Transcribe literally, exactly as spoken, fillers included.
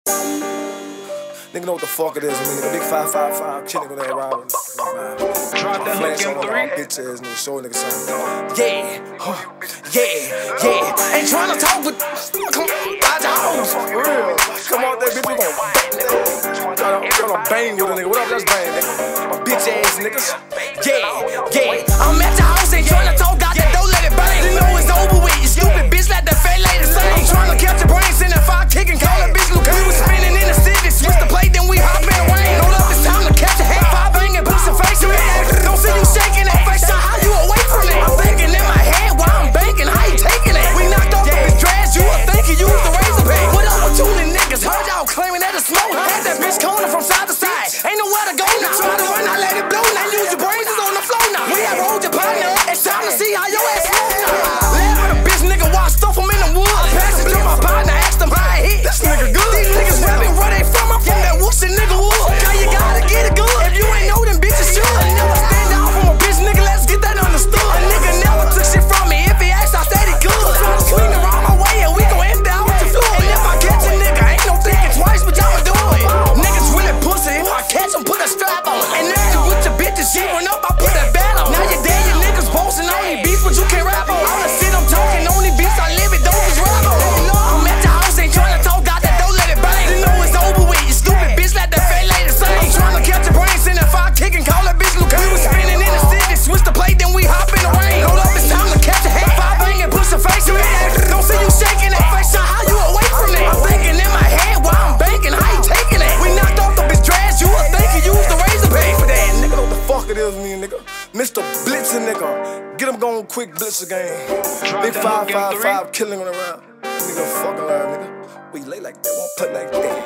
Nigga know what the fuck it is, I mean, nigga. Big five five five, kid nigga that ride. Drop that hook in three. Bitch ass nigga, show a nigga something. Yeah, huh. yeah, yeah. Ain't tryna talk with. Come on, my dogs. For real. Come on, that bitch, we gon' bang, nigga. Tryna bang with a nigga. What up, let's bang, nigga. My bitch ass niggas. Yeah, yeah. I'm at the house, ain't tryna talk, got that dough, let it bang. You know it's over with, you stupid bitch, let that fat lady sing. I'm tryna catch your brains in that fire kicking, call that bitch Luke. We was spinning in the city, switch the plate, then we hop in the rain. Hold up, it's time to catch a head, five banging, put some face in it. Don't see you shaking that face, so how you away from it? I'm thinking in my head while I'm banking, how you taking it? We knocked off yeah. His dress, you were thinking you was the razor pay. What up with tuning niggas? Heard y'all claiming that it's smoke. Had that bitch corner from side to side, ain't nowhere to go now. Try to run, I let it blow, now use your brains, it's on the floor now. We have rolled your partner, it's time to see how your ass moves now. Laugh with a bitch nigga while I stuff him in the woods. Pass it to my partner, asked him how it hit. This nigga good. These niggas rapping where they from, I'm from that whoopsin' nigga wood. Girl, you gotta get it good, if you ain't know them bitches should. I never stand out from a bitch nigga, let's get that understood. A nigga never took shit from me, if he asked I said he good. Tryna swing around my way and we gon' empty out with the floor. And if I catch a nigga, ain't no thinking twice, but y'all do it. Niggas really pussy, if I catch him, put a strap on. And if you with your bitches, she run up, I put that bat on. Now you're dead, your niggas boasting on these beats, but you can't rap on. All the shit I'm talking, only beats I live it, don't just rap on. I'm at the house, ain't tryna talk, got that dough, let it bang. You know it's over with, you stupid bitch, let that fat lady sing. I'm tryna catch your brains in that fire kicking, call that bitch Luke. We was spinning in the city, switch the plate, then we hop in the rain. Hold up, it's time to catch a head, five banging, put some face in it. Don't see you shaking that face, so how you away from it? I'm thinking in my head while I'm banking, how you taking it? We knocked off the bitch dress, you were thinking you was the razor pay for that. Nigga, know what the fuck it is, me, nigga. Mister Blitz'em, nigga. Get him going quick, blitz again. Big five five five, killing on around. Nigga, fucking line, nigga. We lay like that, won't put like that.